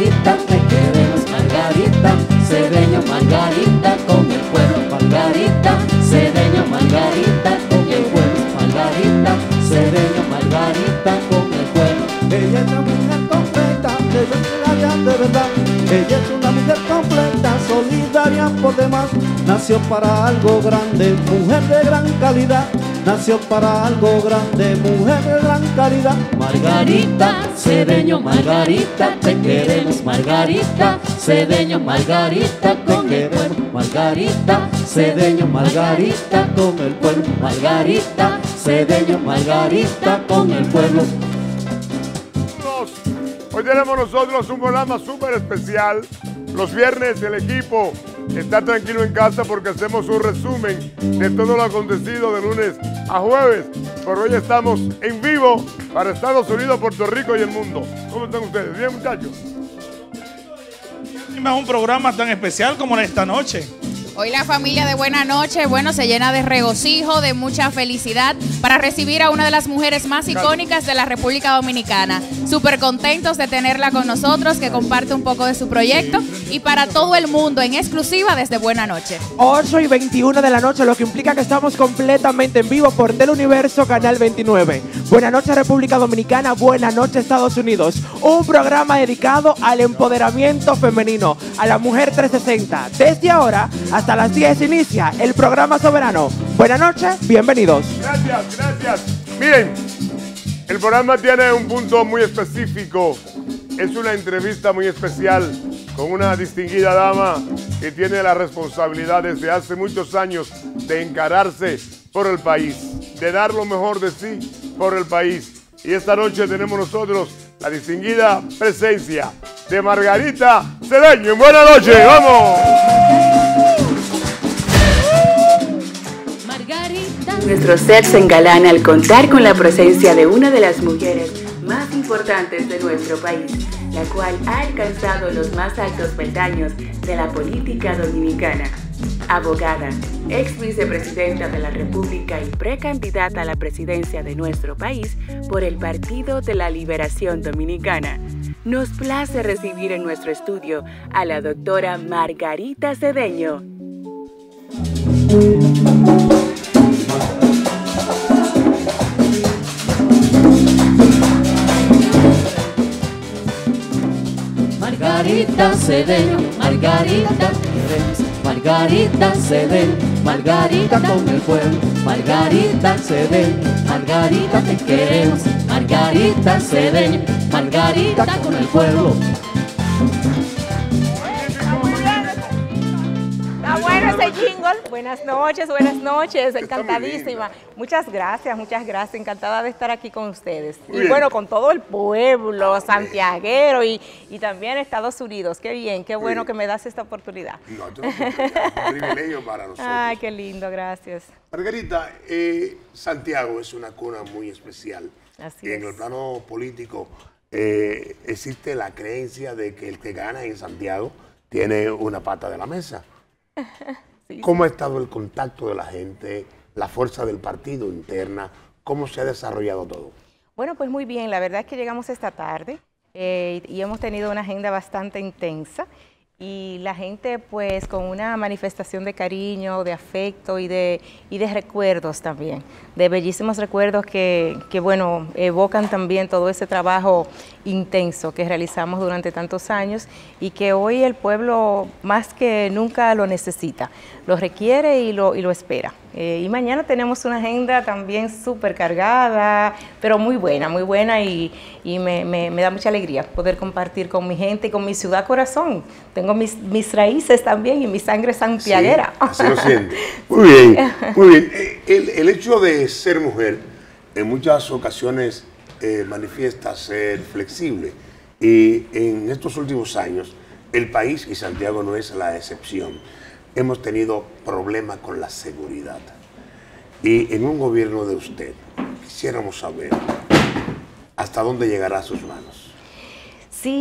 Margarita, te queremos Margarita, Cedeño Margarita, con el pueblo Margarita, Cedeño Margarita, con el pueblo Margarita, Cedeño Margarita, con el pueblo. Ella es una mujer completa, solidaria de verdad. Ella es una mujer completa, solidaria por demás. Nació para algo grande, mujer de gran calidad. Nació para algo grande, mujer de gran calidad. Margarita, Cedeño Margarita, te queremos Margarita, Cedeño Margarita, con el pueblo Margarita, Cedeño Margarita, con el pueblo Margarita, Cedeño Margarita, con el pueblo. Hoy tenemos nosotros un programa súper especial. Los viernes el equipo está tranquilo en casa porque hacemos un resumen de todo lo acontecido de lunes a jueves. Pero hoy estamos en vivo para Estados Unidos, Puerto Rico y el mundo. ¿Cómo están ustedes? ¿Bien, muchachos? Un programa tan especial como esta noche. Hoy la familia de Buena Noche, bueno, se llena de regocijo, de mucha felicidad para recibir a una de las mujeres más icónicas de la República Dominicana. Súper contentos de tenerla con nosotros, que comparte un poco de su proyecto y para todo el mundo en exclusiva desde Buena Noche. 8:21 de la noche, lo que implica que estamos completamente en vivo por Teleuniverso Canal 29. Buena Noche República Dominicana, Buena Noche Estados Unidos. Un programa dedicado al empoderamiento femenino, a la mujer 360. Desde ahora hasta las 10 inicia el programa Soberano. Buenas noches, bienvenidos. Gracias, gracias. Miren, el programa tiene un punto muy específico. Es una entrevista muy especial con una distinguida dama que tiene la responsabilidad desde hace muchos años de encararse por el país, de dar lo mejor de sí por el país. Y esta noche tenemos nosotros la distinguida presencia de Margarita Cedeño. Buenas noches, ¡vamos! Nuestro set se engalana al contar con la presencia de una de las mujeres más importantes de nuestro país, la cual ha alcanzado los más altos peldaños de la política dominicana. Abogada, ex vicepresidenta de la República y precandidata a la presidencia de nuestro país por el Partido de la Liberación Dominicana. Nos place recibir en nuestro estudio a la doctora Margarita Cedeño. Margarita Cedeño, Margarita, queremos Margarita Cedeño, Margarita con el pueblo, Margarita Cedeño, Margarita te queremos, Margarita Cedeño, Margarita con el pueblo. Está bueno ese jingle. Buenas noches, encantadísima. Muchas gracias, encantada de estar aquí con ustedes. Y bueno, con todo el pueblo santiaguero y también Estados Unidos. Qué bien, qué bueno que me das esta oportunidad. No, esto es un privilegio para nosotros. Ay, qué lindo, gracias. Margarita, Santiago es una cuna muy especial. Así y en es. el plano político existe la creencia de que el que gana en Santiago tiene una pata de la mesa. Sí, ¿Cómo ha estado el contacto de la gente, la fuerza del partido interna? ¿Cómo se ha desarrollado todo? Bueno, pues muy bien. La verdad es que llegamos esta tarde y hemos tenido una agenda bastante intensa. Y la gente pues con una manifestación de cariño, de afecto y de recuerdos también, de bellísimos recuerdos que bueno, evocan también todo ese trabajo intenso que realizamos durante tantos años y que hoy el pueblo más que nunca lo necesita, lo requiere y lo espera. Y mañana tenemos una agenda también súper cargada, pero muy buena y me da mucha alegría poder compartir con mi gente y con mi ciudad corazón. Tengo mis raíces también y mi sangre santiaguera. Sí, así lo siento. Muy bien, muy bien. El hecho de ser mujer en muchas ocasiones manifiesta ser flexible y en estos últimos años el país, y Santiago no es la excepción, hemos tenido problemas con la seguridad. Y en un gobierno de usted, quisiéramos saber hasta dónde llegará a sus manos.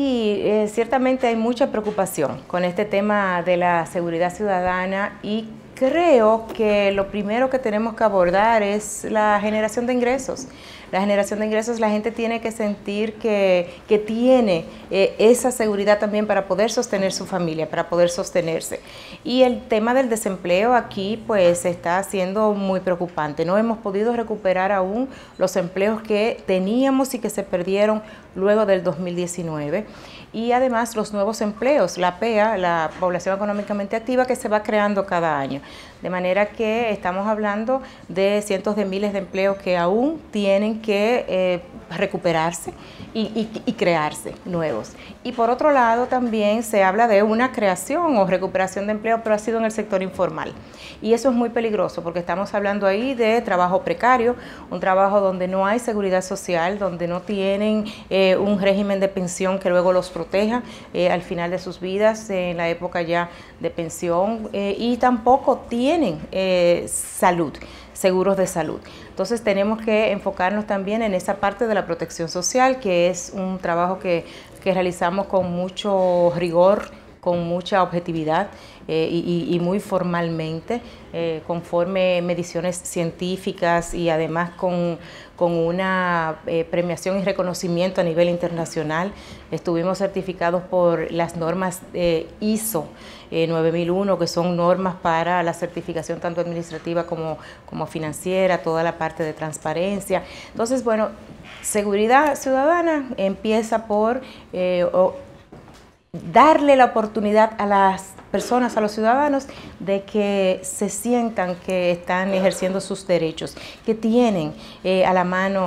Sí, ciertamente hay mucha preocupación con este tema de la seguridad ciudadana y Creo que lo primero que tenemos que abordar es la generación de ingresos. La generación de ingresos, la gente tiene que sentir que tiene esa seguridad también para poder sostener su familia, para poder sostenerse. Y el tema del desempleo aquí pues está siendo muy preocupante. No hemos podido recuperar aún los empleos que teníamos y que se perdieron luego del 2019. Y además los nuevos empleos, la PEA, la población económicamente activa, que se va creando cada año. De manera que estamos hablando de cientos de miles de empleos que aún tienen que recuperarse y crearse nuevos. Y por otro lado también se habla de una creación o recuperación de empleo, pero ha sido en el sector informal. Y eso es muy peligroso porque estamos hablando ahí de trabajo precario, un trabajo donde no hay seguridad social, donde no tienen un régimen de pensión que luego los proteja al final de sus vidas, en la época ya de pensión, y tampoco tienen salud, seguros de salud. Entonces tenemos que enfocarnos también en esa parte de la protección social, que es un trabajo que realizamos con mucho rigor, con mucha objetividad y muy formalmente, conforme mediciones científicas y además con una premiación y reconocimiento a nivel internacional. Estuvimos certificados por las normas ISO 9001, que son normas para la certificación tanto administrativa como financiera, toda la parte de transparencia. Entonces, bueno, seguridad ciudadana empieza por darle la oportunidad a las personas, a los ciudadanos, de que se sientan que están ejerciendo sus derechos, que tienen a la mano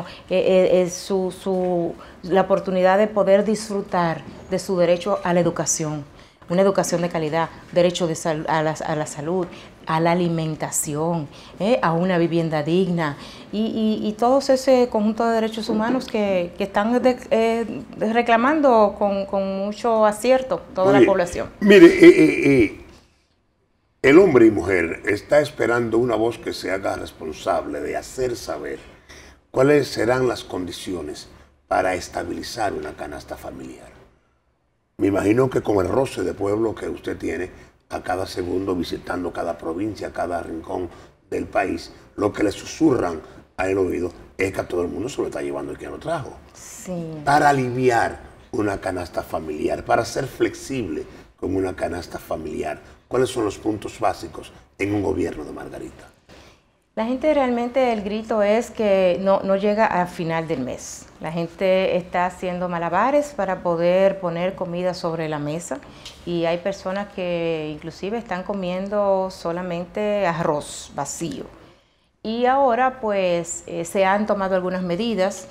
la oportunidad de poder disfrutar de su derecho a la educación, una educación de calidad, derecho a la salud, a la alimentación, a una vivienda digna y todo ese conjunto de derechos humanos que están reclamando con mucho acierto toda la población. Mire, el hombre y mujer está esperando una voz que se haga responsable de hacer saber cuáles serán las condiciones para estabilizar una canasta familiar. Me imagino que con el roce de pueblo que usted tiene a cada segundo, visitando cada provincia, cada rincón del país, lo que le susurran al oído es que a todo el mundo se lo está llevando el que lo trajo. Sí. Para aliviar una canasta familiar, para ser flexible con una canasta familiar, ¿cuáles son los puntos básicos en un gobierno de Margarita? La gente realmente, el grito es que no llega al final del mes. La gente está haciendo malabares para poder poner comida sobre la mesa y hay personas que inclusive están comiendo solamente arroz vacío. Y ahora pues se han tomado algunas medidas.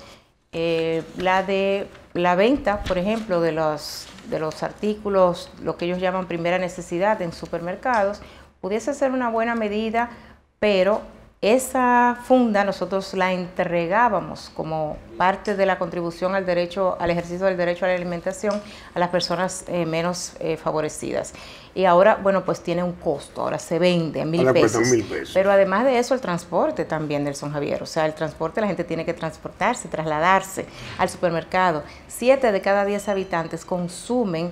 La venta, por ejemplo, de los artículos, lo que ellos llaman primera necesidad en supermercados, pudiese ser una buena medida, pero esa funda nosotros la entregábamos como parte de la contribución al ejercicio del derecho a la alimentación a las personas menos favorecidas. Y ahora, bueno, pues tiene un costo, ahora se vende en 1.000 pesos. 1.000 pesos. Pero además de eso, el transporte también, Nelson Javier. O sea, el transporte, la gente tiene que transportarse, trasladarse al supermercado. 7 de cada 10 habitantes consumen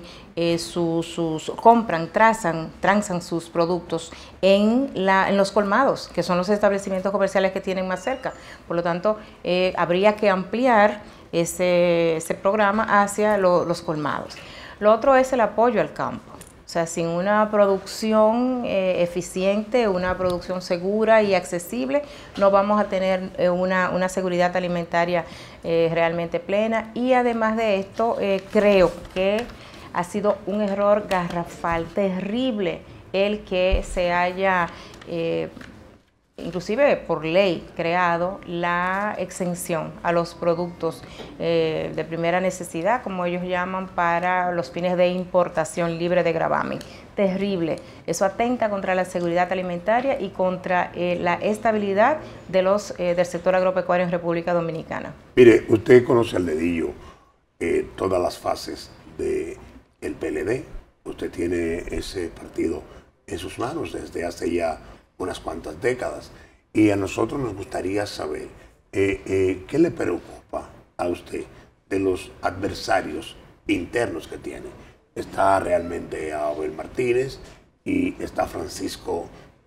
transan sus productos en los colmados, que son los establecimientos comerciales que tienen más cerca. Por lo tanto, habría que ampliar ese programa hacia los colmados. Lo otro es el apoyo al campo. O sea, sin una producción eficiente, una producción segura y accesible, no vamos a tener una seguridad alimentaria realmente plena. Y además de esto, creo que ha sido un error garrafal, terrible, el que se haya, inclusive por ley, creado la exención a los productos de primera necesidad, como ellos llaman, para los fines de importación libre de gravamen. Terrible. Eso atenta contra la seguridad alimentaria y contra la estabilidad del sector agropecuario en República Dominicana. Mire, usted conoce al dedillo todas las fases del PLD. Usted tiene ese partido en sus manos desde hace ya unas cuantas décadas. Y a nosotros nos gustaría saber qué le preocupa a usted de los adversarios internos que tiene. Está realmente Abel Martínez y está Francisco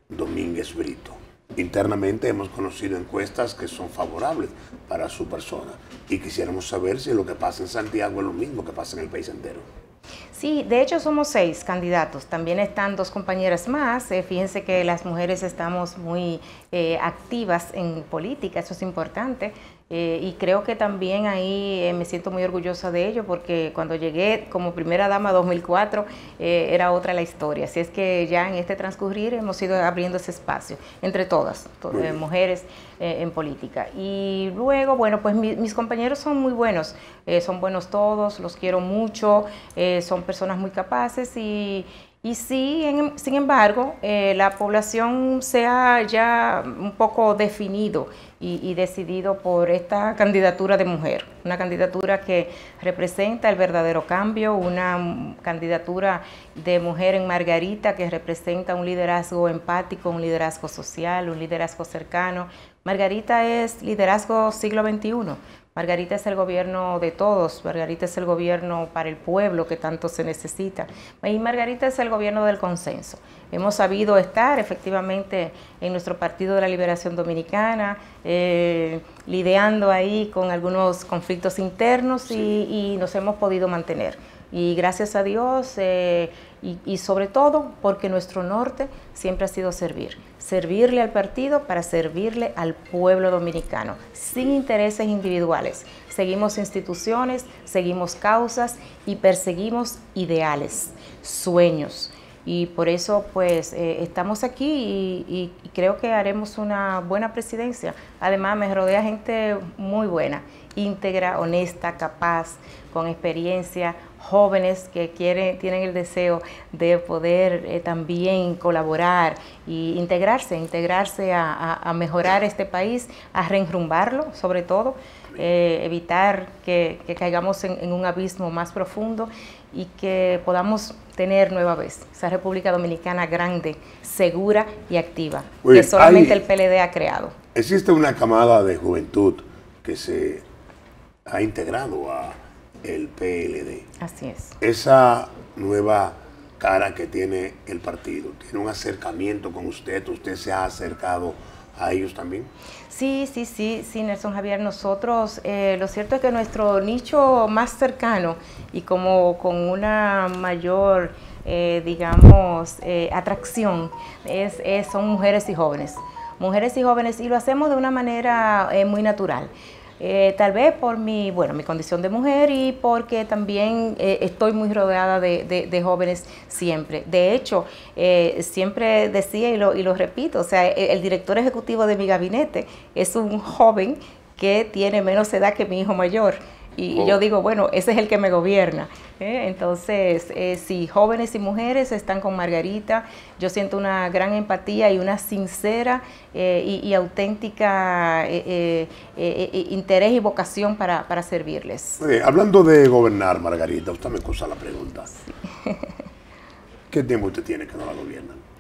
Domínguez Brito. Internamente hemos conocido encuestas que son favorables para su persona y quisiéramos saber si lo que pasa en Santiago es lo mismo que pasa en el país entero. Sí, de hecho somos 6 candidatos, también están 2 compañeras más, fíjense que las mujeres estamos muy activas en política, eso es importante. Y creo que también ahí me siento muy orgullosa de ello porque cuando llegué como primera dama 2004 era otra la historia. Así es que ya en este transcurrir hemos ido abriendo ese espacio entre todas, mujeres en política. Y luego, bueno, pues mis compañeros son muy buenos, son buenos todos, los quiero mucho, son personas muy capaces y sí, sin embargo, la población se ha ya un poco definido y decidido por esta candidatura de mujer, una candidatura que representa el verdadero cambio, una candidatura de mujer en Margarita que representa un liderazgo empático, un liderazgo social, un liderazgo cercano. Margarita es liderazgo siglo XXI. Margarita es el gobierno de todos, Margarita es el gobierno para el pueblo que tanto se necesita y Margarita es el gobierno del consenso. Hemos sabido estar efectivamente en nuestro Partido de la Liberación Dominicana, lidiando ahí con algunos conflictos internos y nos hemos podido mantener. Y gracias a Dios y sobre todo porque nuestro norte siempre ha sido servirle al partido para servirle al pueblo dominicano, sin intereses individuales. Seguimos instituciones, seguimos causas y perseguimos ideales, sueños. Y por eso pues estamos aquí y creo que haremos una buena presidencia. Además me rodea gente muy buena, íntegra, honesta, capaz, con experiencia, jóvenes que tienen el deseo de poder también colaborar e integrarse a mejorar este país, a reenrumbarlo sobre todo, evitar que caigamos en un abismo más profundo y que podamos tener nueva vez esa República Dominicana grande, segura y activa, que solamente el PLD ha creado. Existe una camada de juventud que se ha integrado a el PLD. Así es. Esa nueva cara que tiene el partido, ¿tiene un acercamiento con usted? ¿Usted se ha acercado a ellos también? Sí, Nelson Javier, nosotros, lo cierto es que nuestro nicho más cercano y como con una mayor, atracción son mujeres y jóvenes. Mujeres y jóvenes, y lo hacemos de una manera muy natural. Tal vez por mi condición de mujer y porque también estoy muy rodeada de jóvenes siempre. De hecho, siempre decía y lo repito, o sea, el director ejecutivo de mi gabinete es un joven que tiene menos edad que mi hijo mayor. Y yo digo, bueno, ese es el que me gobierna. Entonces, si jóvenes y mujeres están con Margarita, yo siento una gran empatía y una sincera y auténtica interés y vocación para servirles. Hablando de gobernar, Margarita, usted me excusa la pregunta. Sí. ¿Qué tiempo usted tiene que no la gobiernan?